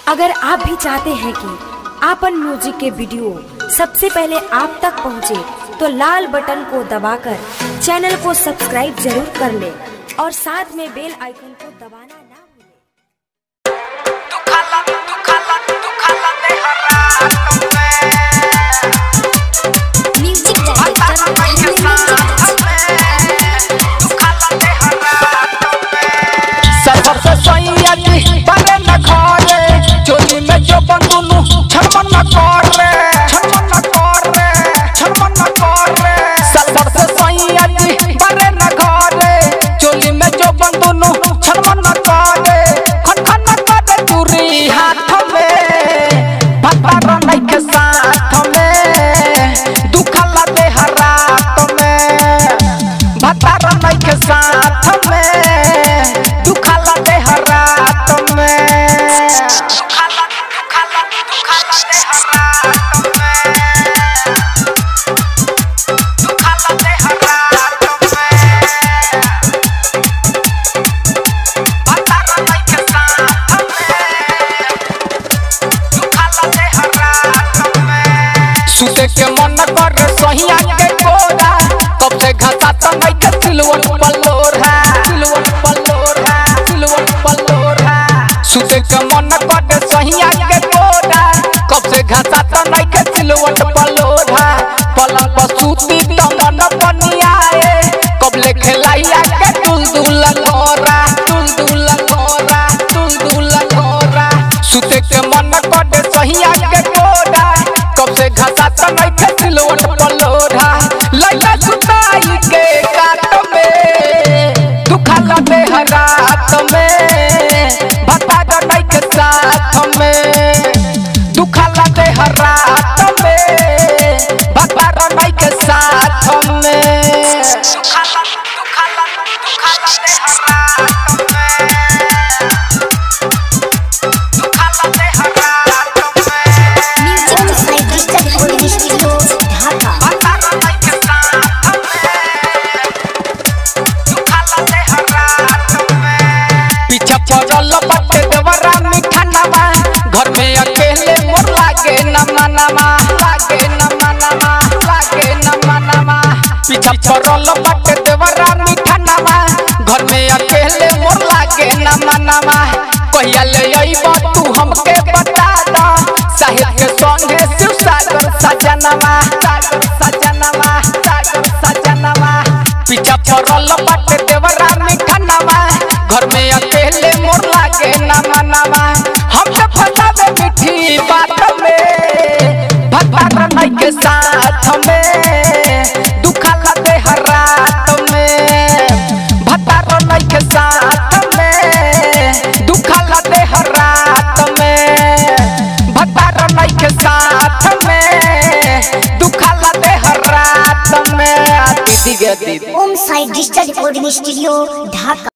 अगर आप भी चाहते हैं कि आपन म्यूजिक के वीडियो सबसे पहले आप तक पहुंचे, तो लाल बटन को दबाकर चैनल को सब्सक्राइब जरूर कर ले और साथ में बेल आइकन को दबाना ना भूलें। चोली में जो बंदूनु छमन न कर रे सलवर से सैया जी बरे न घरे। चोली में जो बंदूनु छमन न करे, खन खन न करे चूरी हाथ में, भतार नहीं के साथ में दुखला दे रात में, भतार नहीं के साथ में दुखला दे रात में। सुते के मन कर सहिया के कोरा, कब से घाटा तो नहीं के सिलवट पल्लोरा, सिलवट पल्लोरा, सिलवट पल्लोरा। सुते के मन कर सहिया के कोरा, कब से घाटा तो नहीं के सिलवट पल्लोरा। पलंग पर सूती तो मन बनियाए, कब ले खेलाइया के दुलदुल गोरा, दुलदुल गोरा, दुलदुल गोरा। सुते के मन कर सहिया के कोरा, कब से घाटा तो नहीं के सिलवट पल्लोरा। लैला सुताई के काट में दुखला दे रात में, भतार नहीं के साथ में दुखला दे रात में, भतार नहीं के साथ में दुखला दे रात में, दुखला दे रात पीछा पड़ल बटे देवरा मीठा नवा, घर में अकेले मोर लागे न मनवा, लागे न मनवा, लागे न मनवा। पीछा पड़ल बटे देवरा मीठा नवा, घर में अकेले मोर लागे न मनवा। कहिया ले अइबो तू हमके बता द, साहिब के संगे शिव सागर सजनवा, सागर सजनवा, सागर सजनवा। पीछा पड़ल बटे देवरा मीठा नवा, घर में अकेले मोर लागे न मनवा। हम तो फसावे मीठी बात में, भतार नहीं के साथ में दुखला दे रात में, भतार नहीं के साथ में दुखला दे रात में, भतार नहीं के साथ में दुखला दे रात में। Om Sai digital recording studio ढाका।